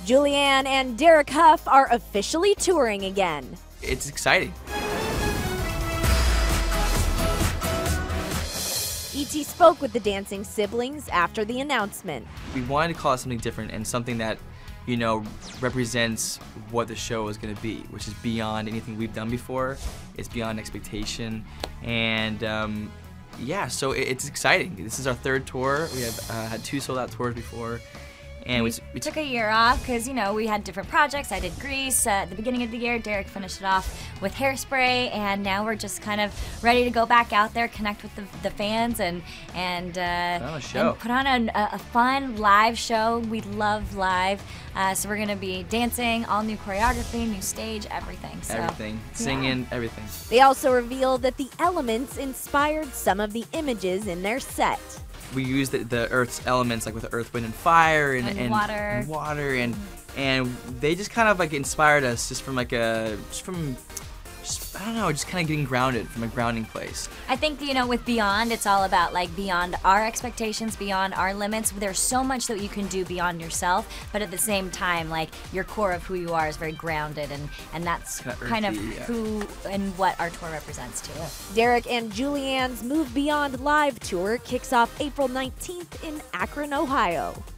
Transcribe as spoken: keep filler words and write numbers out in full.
Julianne and Derek Hough are officially touring again. It's exciting. E T spoke with the dancing siblings after the announcement. We wanted to call it something different and something that, you know, represents what the show is going to be, which is beyond anything we've done before. It's beyond expectation. And um, yeah, so it, it's exciting. This is our third tour. We have uh, had two sold out tours before. And we, we, we took a year off because, you know, we had different projects. I did Grease uh, at the beginning of the year. Derek finished it off with Hairspray, and now we're just kind of ready to go back out there, connect with the, the fans, and and, uh, put on a show. and put on a, a fun live show. We love live, uh, so we're going to be dancing, all new choreography, new stage, everything. So, everything, singing, yeah. everything. They also revealed that the elements inspired some of the images in their set. We use the, the Earth's elements, like with Earth, Wind, and Fire, and, And and water. and water, and and they just kind of like inspired us, just from like a, just from, just, I don't know, just kind of getting grounded from a grounding place. I think, you know, with Beyond, it's all about like beyond our expectations, beyond our limits. There's so much that you can do beyond yourself, but at the same time, like your core of who you are is very grounded, and and that's Kinda kind of earthy, yeah. who and what our tour represents too. Derek and Julianne's Move Beyond Live tour kicks off April nineteenth in Akron, Ohio.